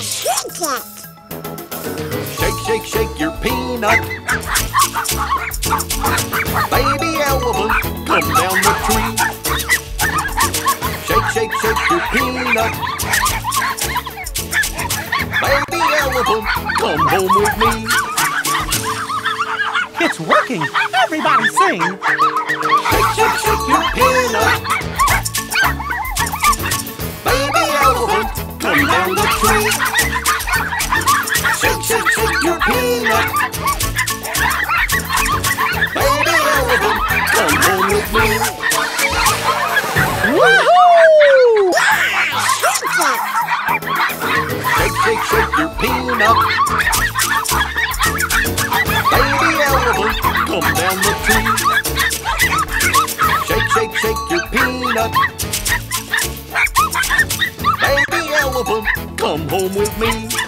shake it. Shake, shake, shake your peanut. Baby elephant, come down the tree. Shake, shake, shake your peanut. Baby elephant, come home with me. It's working! Everybody sing! Shake, shake, shake your peanut. Baby elephant, come down the tree. Shake, shake, shake your peanut. Baby elephant, come home with me. Woohoo! Shake, shake, shake your peanut. Baby elephant, come down the tree. Shake, shake, shake your peanut. Baby elephant, come home with me.